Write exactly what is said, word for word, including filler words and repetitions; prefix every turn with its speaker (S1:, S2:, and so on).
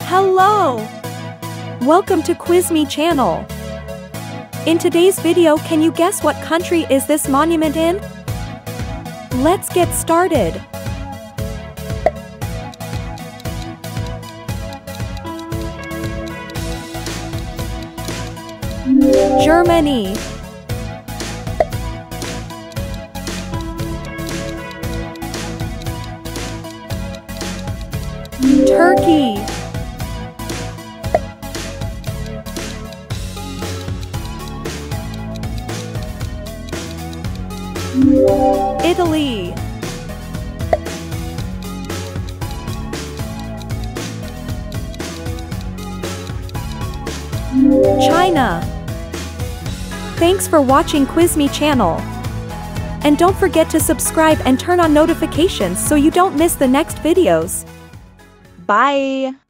S1: Hello! Welcome to Quiz Me channel. In today's video, can you guess what country is this monument in? Let's get started. Germany. Turkey. Italy. China. Thanks for watching Quiz Me channel. And don't forget to subscribe and turn on notifications so you don't miss the next videos.
S2: Bye!